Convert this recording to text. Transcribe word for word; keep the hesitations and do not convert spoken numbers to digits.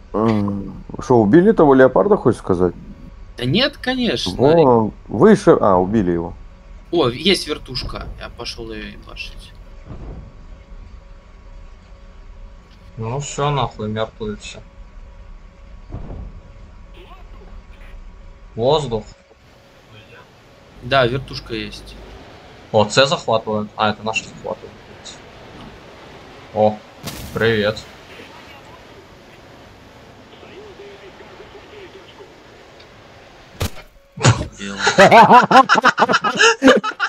Что, убили того леопарда, хочешь сказать? Да нет, конечно. Вон, выше... А, убили его. О, есть вертушка. Я пошел ее ебашить. Ну все, нахуй, мертвые все. Воздух. Да, вертушка есть. О, С захватывают. А, это наши захватывают. О, привет. Дело.